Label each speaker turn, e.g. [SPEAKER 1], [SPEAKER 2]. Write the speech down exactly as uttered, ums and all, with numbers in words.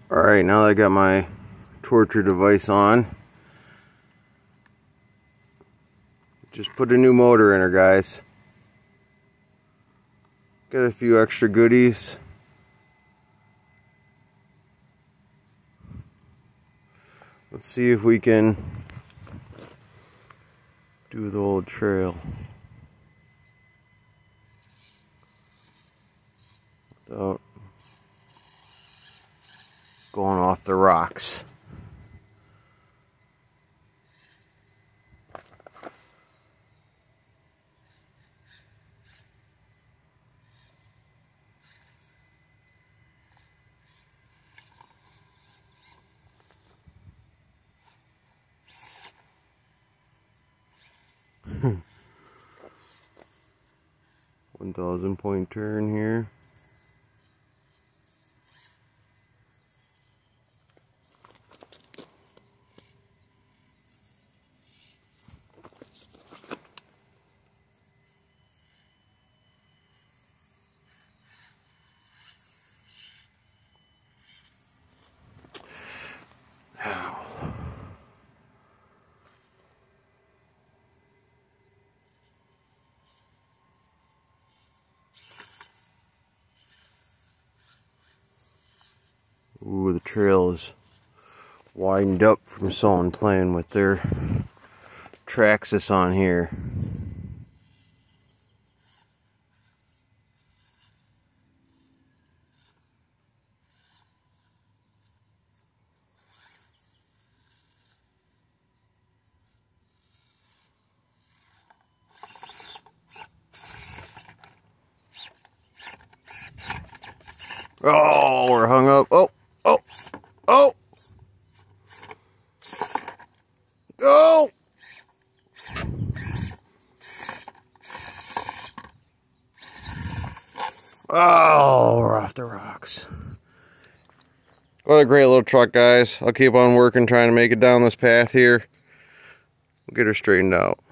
[SPEAKER 1] Alright, now that I got my torture device on, just put a new motor in her, guys. Got a few extra goodies. Let's see if we can do the old trail without going off the rocks. one thousand point turn here. Ooh, the trail is widened up from someone playing with their Traxxas on here. Oh, we're hung up. Oh, oh, oh, oh. Oh, we're off the rocks. What a great little truck, guys. I'll keep on working, trying to make it down this path here. We'll get her straightened out.